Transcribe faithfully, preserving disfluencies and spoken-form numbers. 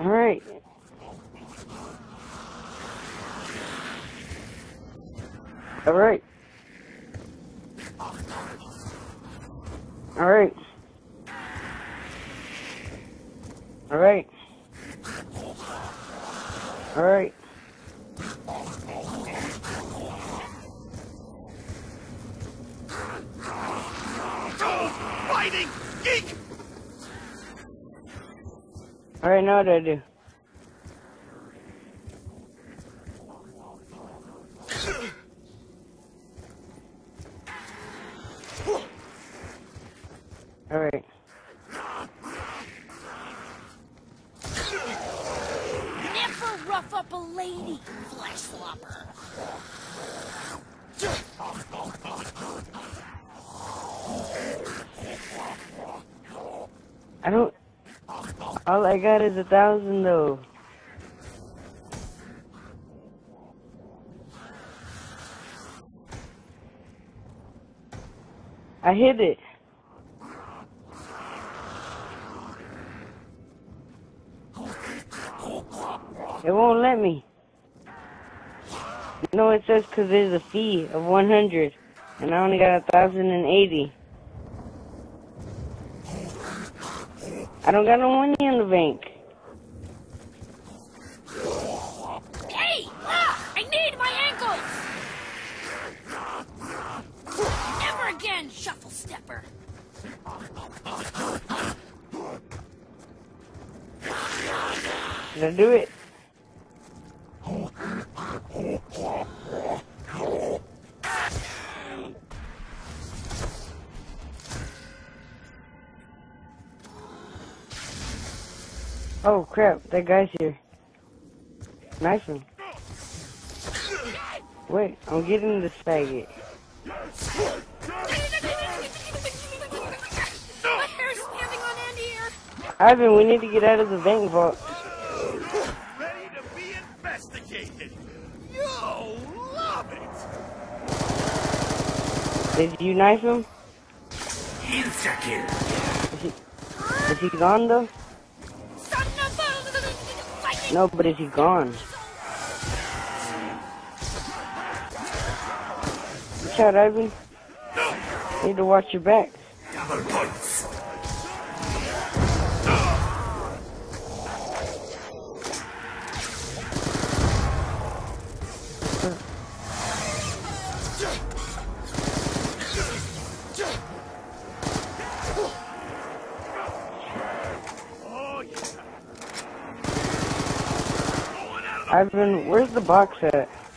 Alright. Alright. Alright. Alright. Alright. Fighting! Geek! Alright, now what do I do? Alright. Never rough up a lady, flesh slopper. I don't... All I got is a thousand, though. I hit it. It won't let me. No, it says because there's a fee of one hundred, and I only got a thousand and eighty. I don't got no money in the bank. Hey! Ah! I need my ankles! Never again, shuffle stepper. Did I do it? Oh crap, that guy's here. Nice one. Wait, I'm getting the faggot. My hair's standing on end here. Ivan, we need to get out of the bank vault. Ready to be investigated. Yo, love it. Did you knife him? Insta-kill. Is he, is he gone though? No, but is he gone? Watch out, Ivan. You need to watch your back. Double points. Ivan, where's the box at?